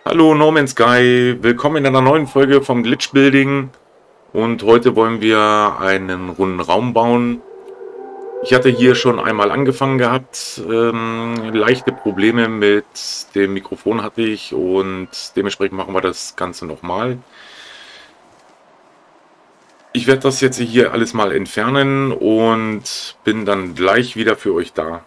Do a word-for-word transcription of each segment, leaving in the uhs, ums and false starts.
Hallo No Man's Sky, willkommen in einer neuen Folge vom Glitch Building und heute wollen wir einen runden Raum bauen. Ich hatte hier schon einmal angefangen gehabt, ähm, leichte Probleme mit dem Mikrofon hatte ich und dementsprechend machen wir das Ganze nochmal. Ich werde das jetzt hier alles mal entfernen und bin dann gleich wieder für euch da.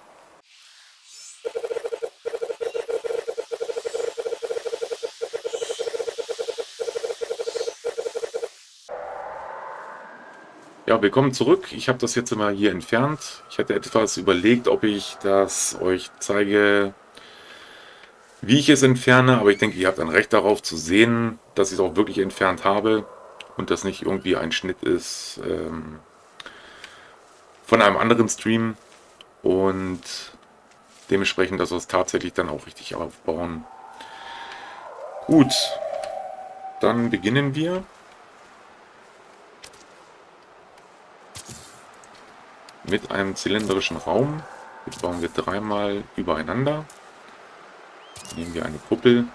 Ja, willkommen zurück. Ich habe das jetzt mal hier entfernt. Ich hatte etwas überlegt, ob ich das euch zeige, wie ich es entferne, aber ich denke, ihr habt ein Recht darauf zu sehen, dass ich es auch wirklich entfernt habe und das nicht irgendwie ein Schnitt ist ähm, von einem anderen Stream und dementsprechend, dass wir es tatsächlich dann auch richtig aufbauen. Gut, dann beginnen wir. Mit einem zylindrischen Raum. Jetzt bauen wir dreimal übereinander. Nehmen wir eine Kuppel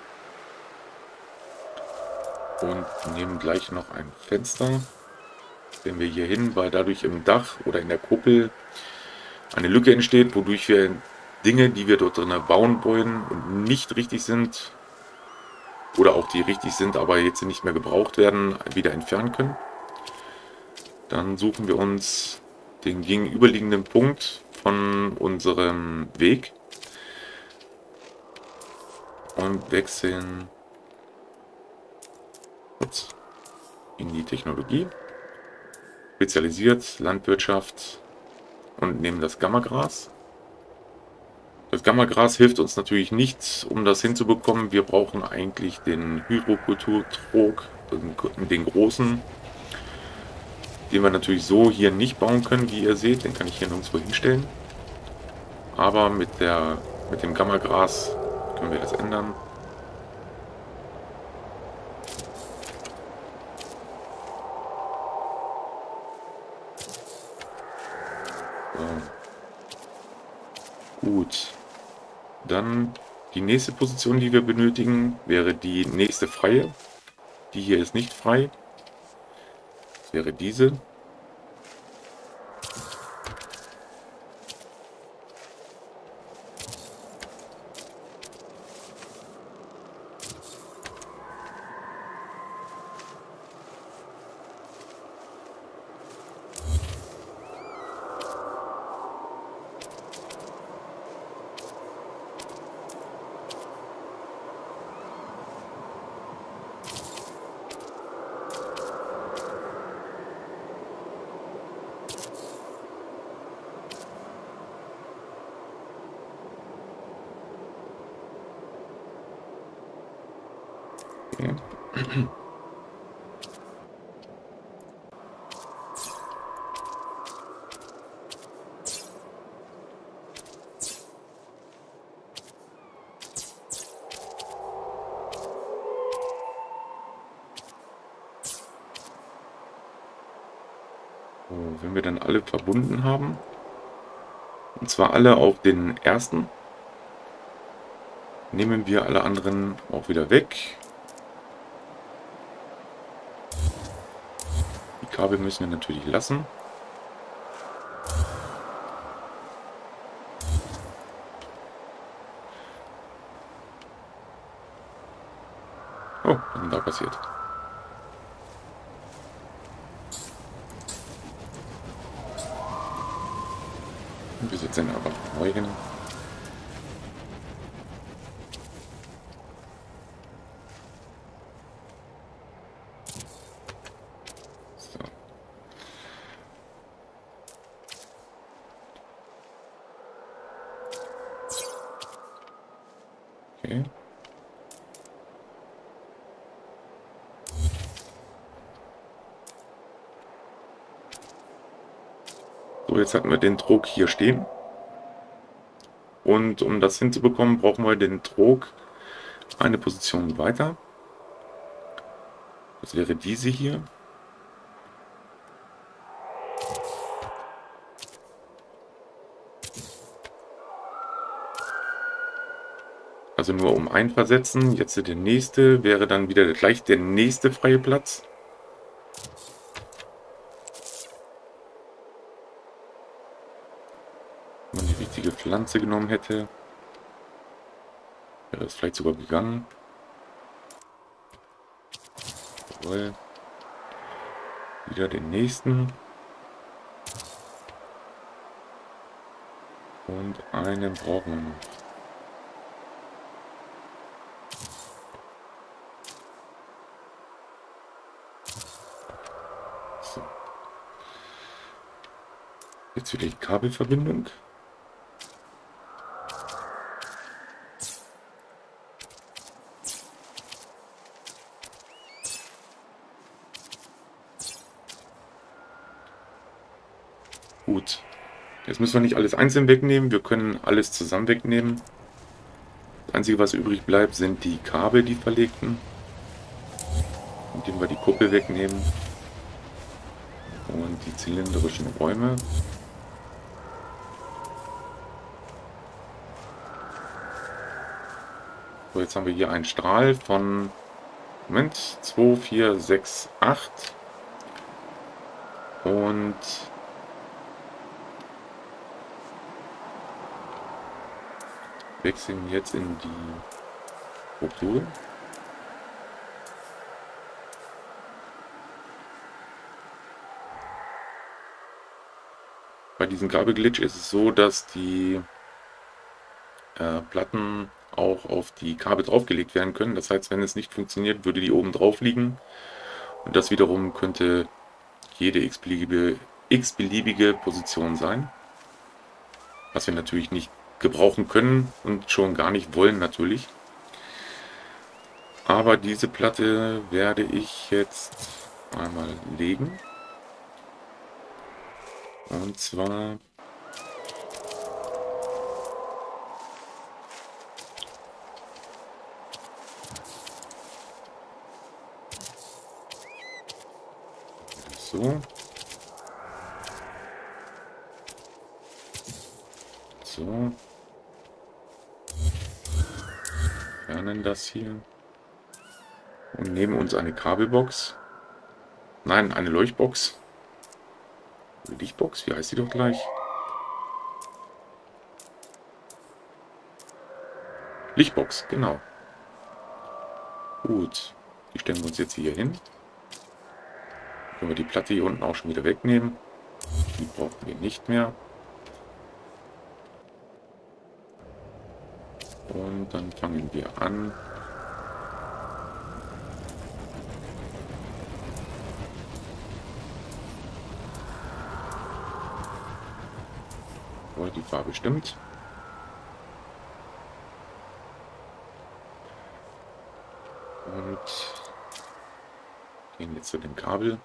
und nehmen gleich noch ein Fenster. Stellen wir hier hin, weil dadurch im Dach oder in der Kuppel eine Lücke entsteht, wodurch wir Dinge, die wir dort drin bauen wollen und nicht richtig sind, oder auch die richtig sind, aber jetzt nicht mehr gebraucht werden, wieder entfernen können. Dann suchen wir uns den gegenüberliegenden Punkt von unserem Weg und wechseln in die Technologie, spezialisiert Landwirtschaft und nehmen das Gammagras. Das Gammagras hilft uns natürlich nicht, um das hinzubekommen. Wir brauchen eigentlich den Hydrokulturtrog, den, den großen, den wir natürlich so hier nicht bauen können, wie ihr seht. Den kann ich hier nirgendwo hinstellen. Aber mit, der, mit dem Gammagras können wir das ändern. So. Gut. Dann die nächste Position, die wir benötigen, wäre die nächste freie. Die hier ist nicht frei. Das wäre diese. Okay. So, wenn wir dann alle verbunden haben, und zwar alle auf den ersten, nehmen wir alle anderen auch wieder weg. Die Kabel müssen wir natürlich lassen. Oh, was ist denn da passiert? Wir setzen aber neu hin. So. Okay. So, jetzt hatten wir den Trog hier stehen. Und um das hinzubekommen, brauchen wir den Trog eine Position weiter. Das wäre diese hier. Also nur um ein versetzen. Jetzt der nächste wäre dann wieder gleich der nächste freie Platz. Wenn man die richtige Pflanze genommen hätte, wäre das vielleicht sogar gegangen. Jawohl. Wieder den nächsten. Und einen brauchen wir noch. So. Jetzt wieder die Kabelverbindung. Gut. Jetzt müssen wir nicht alles einzeln wegnehmen. Wir können alles zusammen wegnehmen. Das Einzige, was übrig bleibt, sind die Kabel, die verlegten. Indem wir die Kuppel wegnehmen. Und die zylindrischen Räume. So, jetzt haben wir hier einen Strahl von Moment, zwei, vier, sechs, acht. Und wechseln jetzt in die Struktur. Bei diesem Kabelglitch ist es so, dass die äh, Platten auch auf die Kabel draufgelegt werden können. Das heißt, wenn es nicht funktioniert, würde die oben drauf liegen. Und das wiederum könnte jede x-beliebige, x-beliebige Position sein. Was wir natürlich nicht gebrauchen können und schon gar nicht wollen natürlich. Aber diese Platte werde ich jetzt einmal legen. Und zwar so. So. Entfernen das hier. Und nehmen uns eine Kabelbox. Nein, eine Leuchtbox. Lichtbox, wie heißt die doch gleich? Lichtbox, genau. Gut. Die stellen wir uns jetzt hier hin. Können wir die Platte hier unten auch schon wieder wegnehmen. Die brauchen wir nicht mehr. Und dann fangen wir an. Oh, die Farbe stimmt. Und gehen jetzt zu dem Kabel.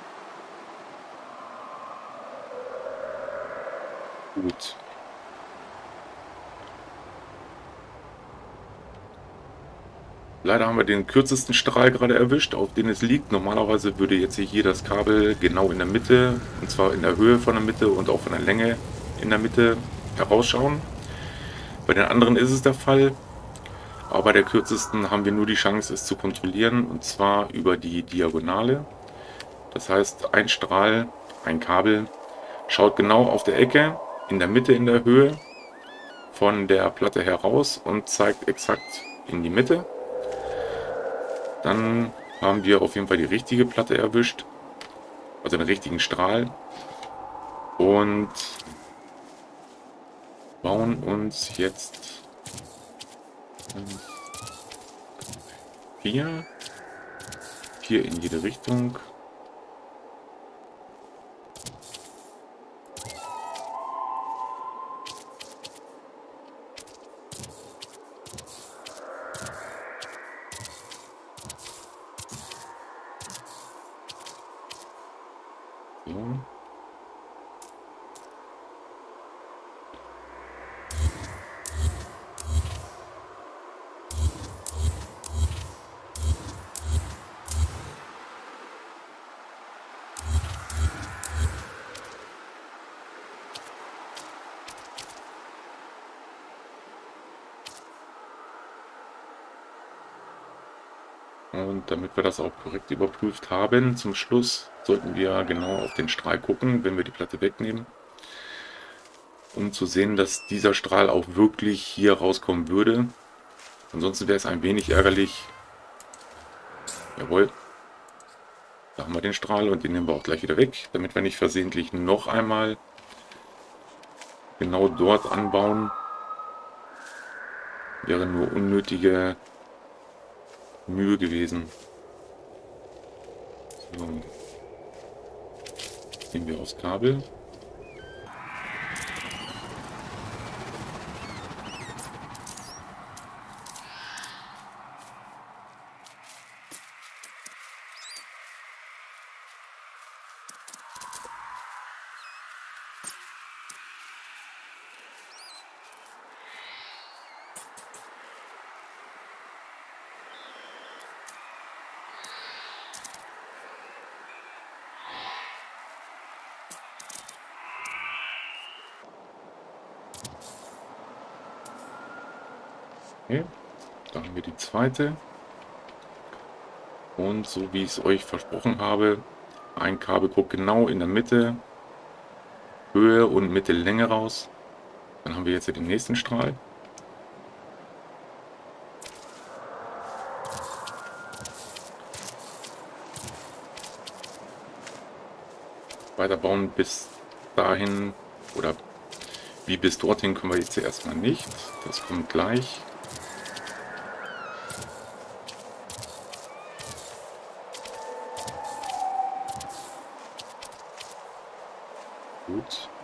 Gut. Leider haben wir den kürzesten Strahl gerade erwischt, auf den es liegt. Normalerweise würde jetzt hier das Kabel genau in der Mitte, und zwar in der Höhe von der Mitte und auch von der Länge in der Mitte herausschauen. Bei den anderen ist es der Fall, aber bei der kürzesten haben wir nur die Chance, es zu kontrollieren, und zwar über die Diagonale. Das heißt, ein Strahl, ein Kabel, schaut genau auf der Ecke, in der Mitte in der Höhe von der Platte heraus und zeigt exakt in die Mitte. Dann haben wir auf jeden Fall die richtige Platte erwischt, also den richtigen Strahl, und bauen uns jetzt vier, vier in jede Richtung. So. Und damit wir das auch korrekt überprüft haben, zum Schluss sollten wir genau auf den Strahl gucken, wenn wir die Platte wegnehmen, um zu sehen, dass dieser Strahl auch wirklich hier rauskommen würde. Ansonsten wäre es ein wenig ärgerlich. Jawohl, da haben wir den Strahl und den nehmen wir auch gleich wieder weg, damit wir nicht versehentlich noch einmal genau dort anbauen. Wäre nur unnötige Mühe gewesen. So. Nehmen wir aufs Kabel. Okay, da haben wir die zweite. Und so wie ich es euch versprochen habe, ein Kabel guckt genau in der Mitte, Höhe und Mitte Länge raus. Dann haben wir jetzt den nächsten Strahl. Weiterbauen bis dahin, oder wie bis dorthin können wir jetzt erstmal nicht. Das kommt gleich. Gut.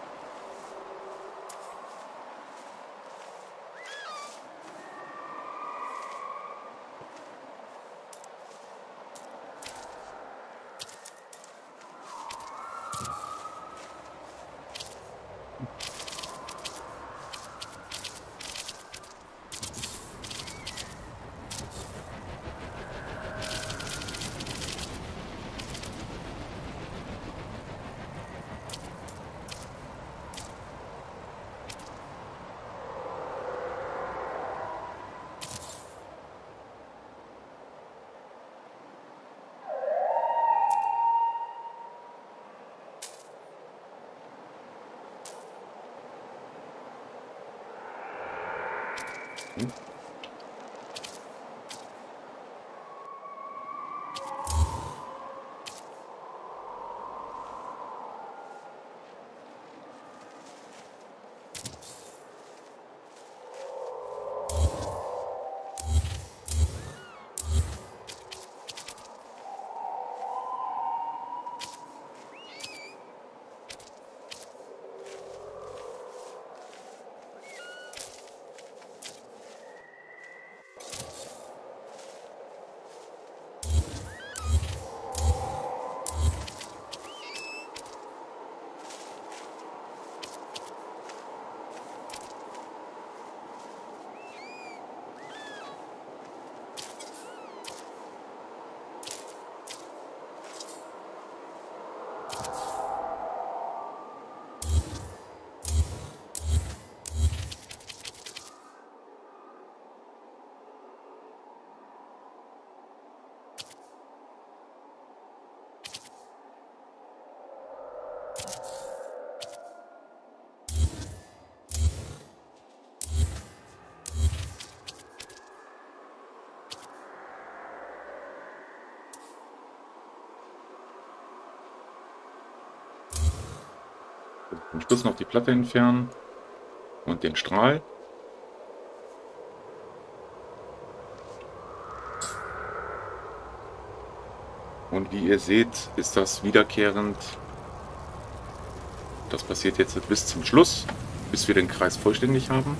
Hm. Zum Schluss noch die Platte entfernen und den Strahl. Und wie ihr seht, ist das wiederkehrend. Das passiert jetzt bis zum Schluss, bis wir den Kreis vollständig haben.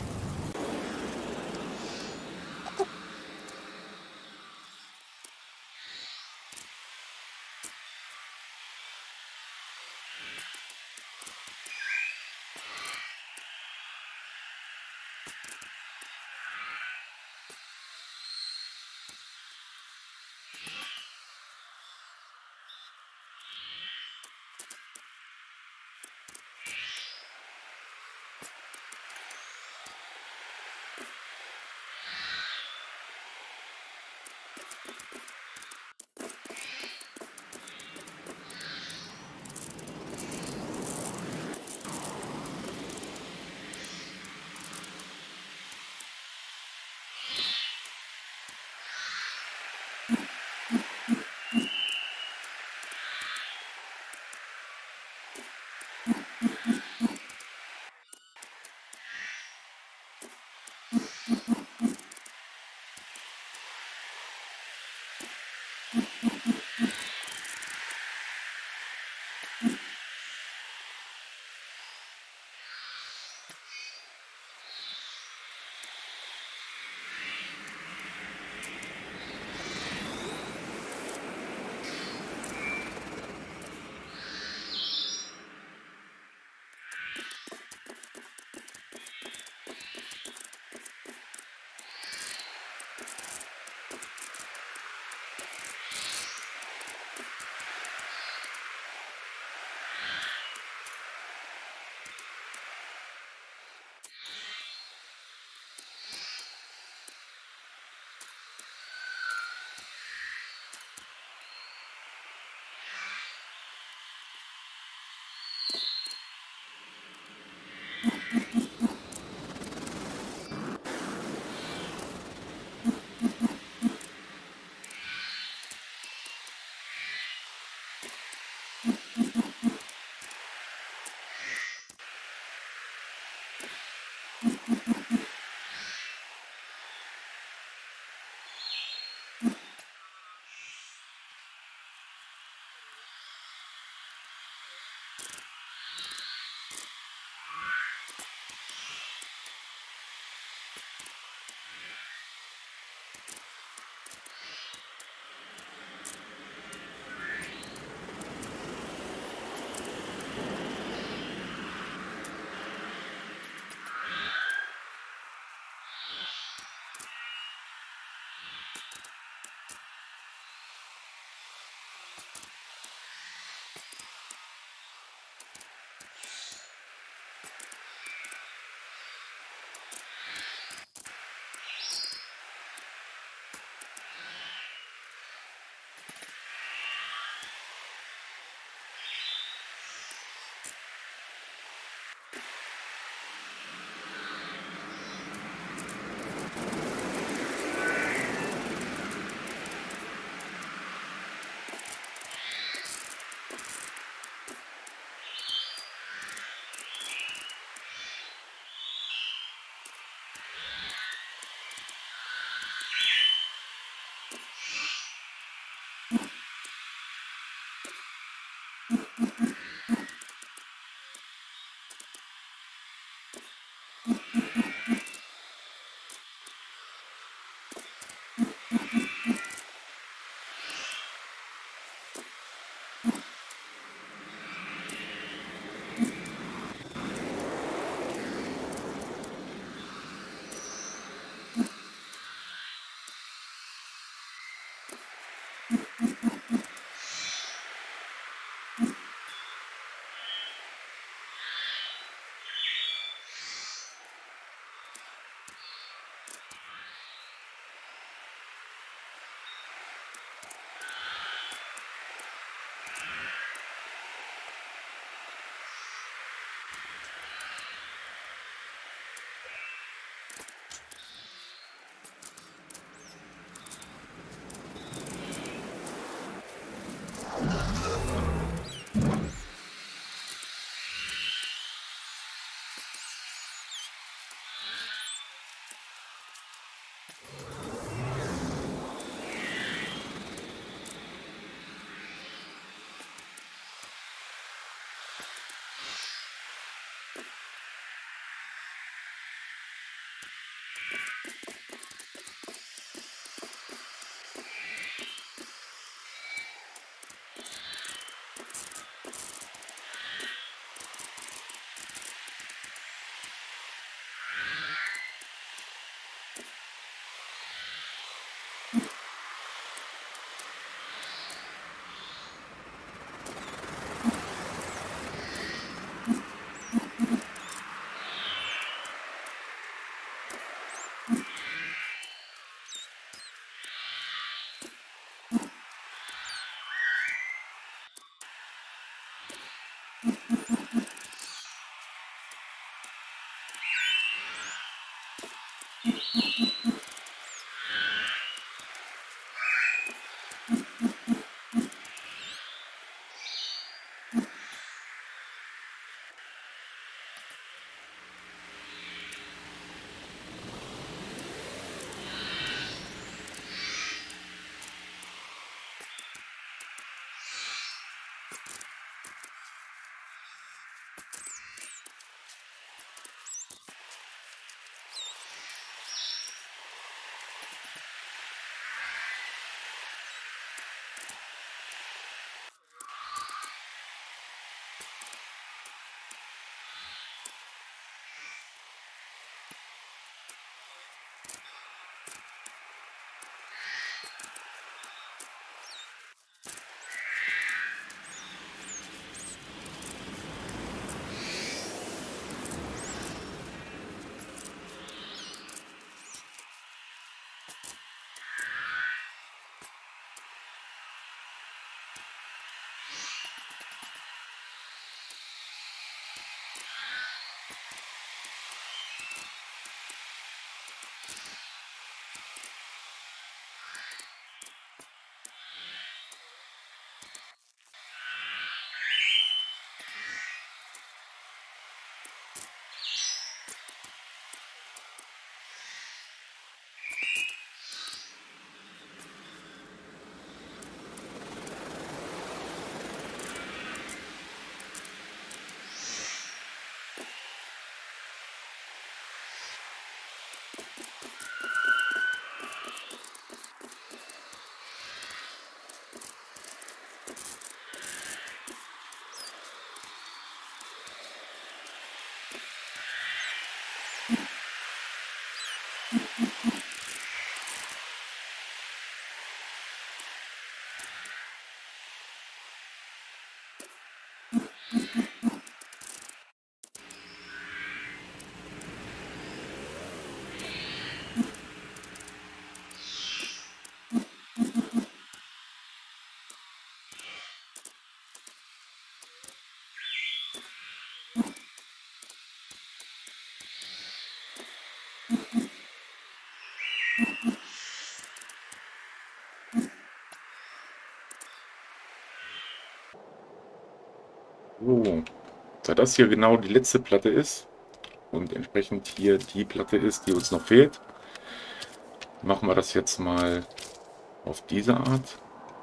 So, da das hier genau die letzte Platte ist und entsprechend hier die Platte ist, die uns noch fehlt, machen wir das jetzt mal auf diese Art.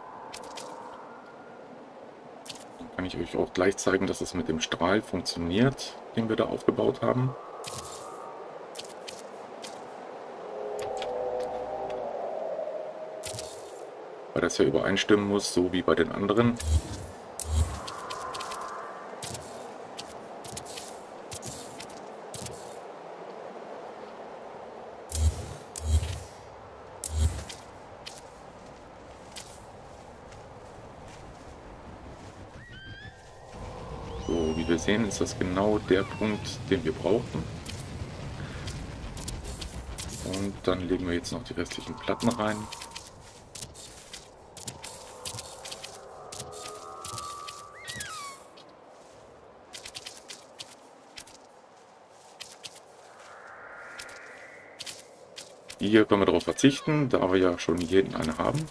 Dann kann ich euch auch gleich zeigen, dass es mit dem Strahl funktioniert, den wir da aufgebaut haben. Weil das ja übereinstimmen muss, so wie bei den anderen. So, wie wir sehen, ist das genau der Punkt, den wir brauchen. Und dann legen wir jetzt noch die restlichen Platten rein. Hier können wir darauf verzichten, da wir ja schon jeden eine haben.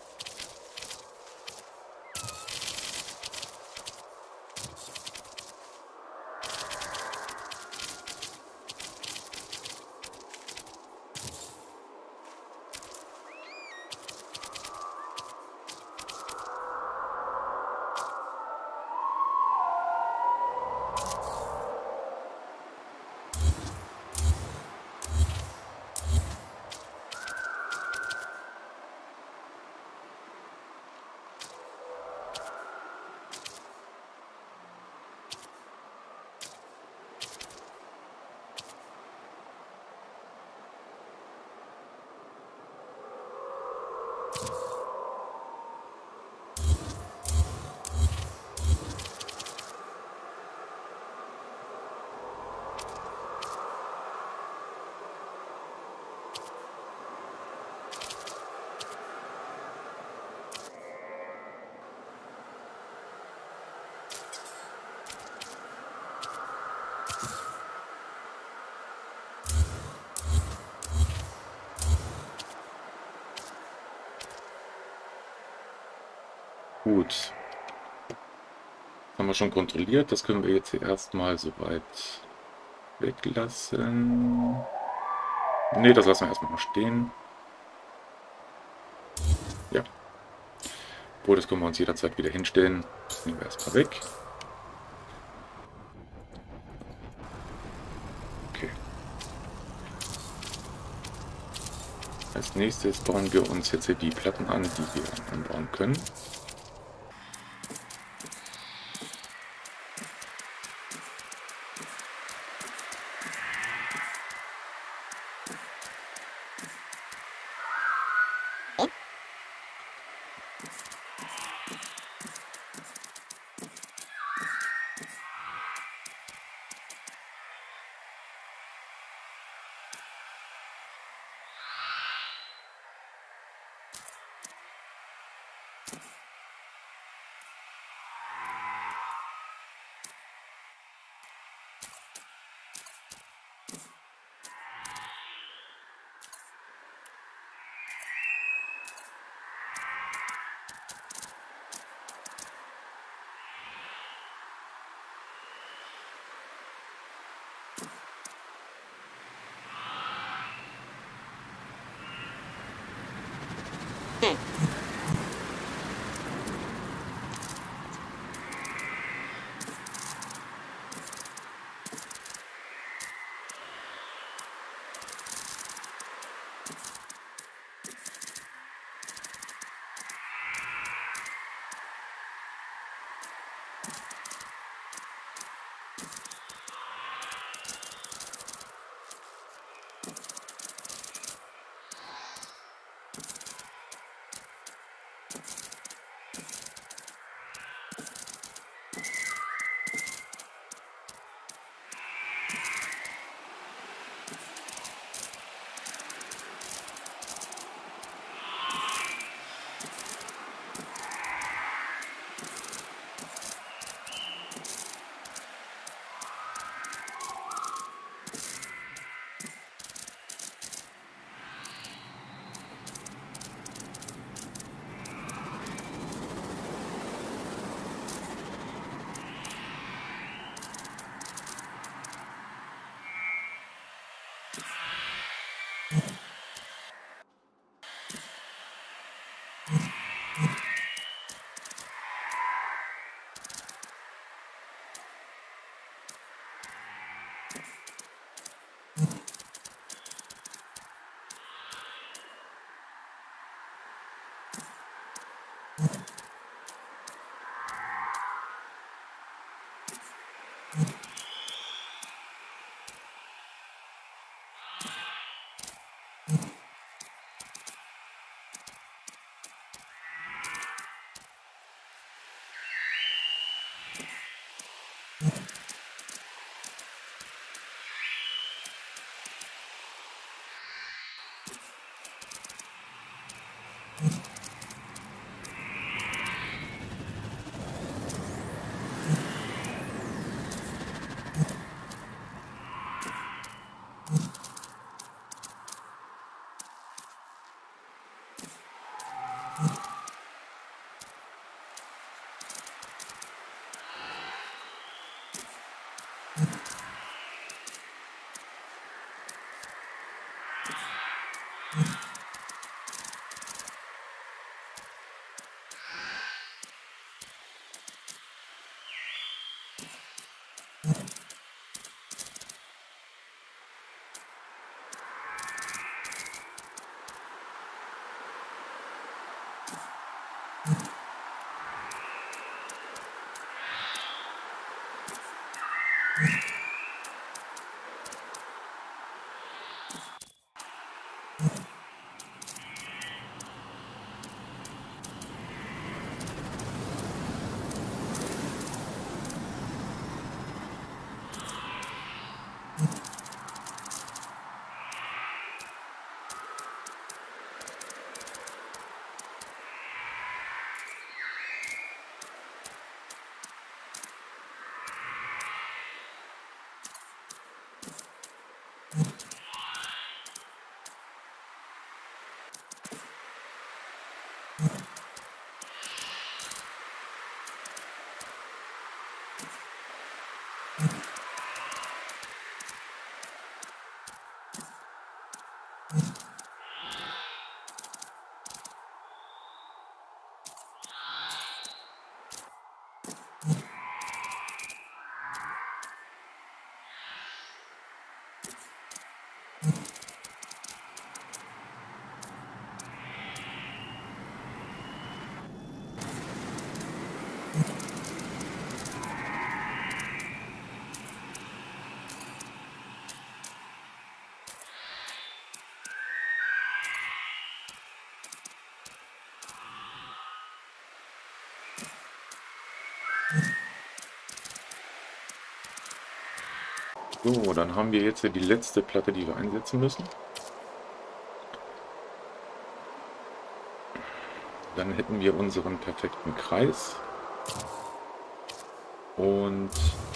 Gut, das haben wir schon kontrolliert. Das können wir jetzt hier erstmal soweit weglassen. Ne, das lassen wir erstmal noch stehen. Ja. Obwohl, das können wir uns jederzeit wieder hinstellen. Das nehmen wir erstmal weg. Okay. Als nächstes bauen wir uns jetzt hier die Platten an, die wir anbauen können. So, dann haben wir jetzt die letzte Platte, die wir einsetzen müssen. Dann hätten wir unseren perfekten Kreis. Und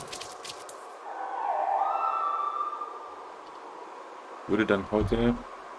würde dann heute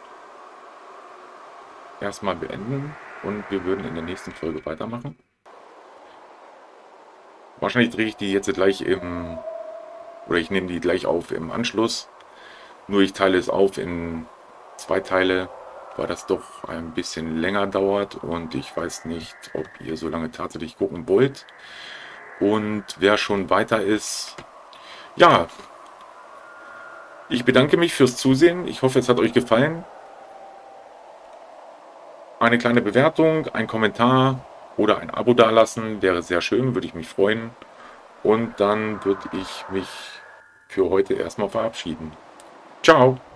erstmal beenden und wir würden in der nächsten Folge weitermachen. Wahrscheinlich drehe ich die jetzt gleich im, oder ich nehme die gleich auf im Anschluss. Nur ich teile es auf in zwei Teile, weil das doch ein bisschen länger dauert und ich weiß nicht, ob ihr so lange tatsächlich gucken wollt. Und wer schon weiter ist, ja, ich bedanke mich fürs Zusehen. Ich hoffe, es hat euch gefallen. Eine kleine Bewertung, ein Kommentar oder ein Abo dalassen wäre sehr schön, würde ich mich freuen. Und dann würde ich mich für heute erstmal verabschieden. Ciao!